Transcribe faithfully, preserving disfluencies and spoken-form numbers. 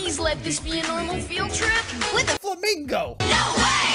Please let this be a normal field trip with a Flamingo! no way!